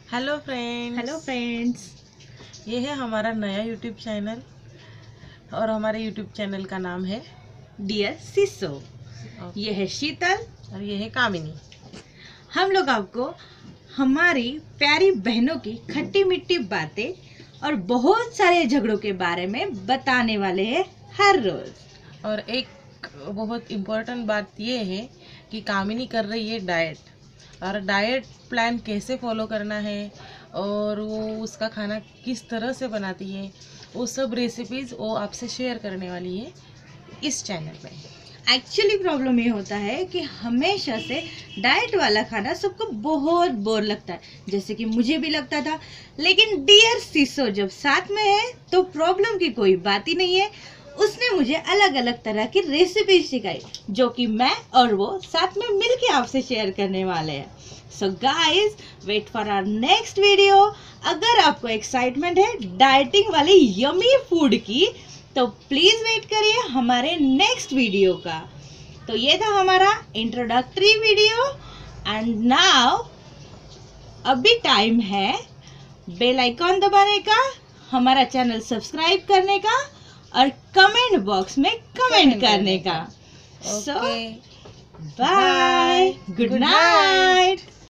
Hello friends, ये है हमारा नया यूट्यूब चैनल और हमारे यूट्यूब चैनल का नाम है डियर सिसो। ये है शीतल और ये है कामिनी। हम लोग आपको हमारी प्यारी बहनों की खट्टी मिट्टी बातें और बहुत सारे झगड़ों के बारे में बताने वाले हैं हर रोज। और एक बहुत इम्पोर्टेंट बात ये है कि कामिनी कर रही है डाइट, और डाइट प्लान कैसे फॉलो करना है और वो उसका खाना किस तरह से बनाती है, वो सब रेसिपीज़ वो आपसे शेयर करने वाली है इस चैनल पे। एक्चुअली प्रॉब्लम ये होता है कि हमेशा से डाइट वाला खाना सबको बहुत बोर लगता है, जैसे कि मुझे भी लगता था। लेकिन डियर सिसो जब साथ में है तो प्रॉब्लम की कोई बात ही नहीं है। उसने मुझे अलग अलग तरह की रेसिपी सिखाई जो कि मैं और वो साथ में मिलके आपसे शेयर करने वाले हैं। So guys, wait for our next video. अगर आपको एक्साइटमेंट है डाइटिंग वाली यमी फूड की तो प्लीज वेट करिए हमारे नेक्स्ट वीडियो का। तो ये था हमारा इंट्रोडक्टरी वीडियो एंड नाउ अभी टाइम है बेल आइकॉन दबाने का, हमारा चैनल सब्सक्राइब करने का और कमेंट बॉक्स में कमेंट करने का। So bye, good night.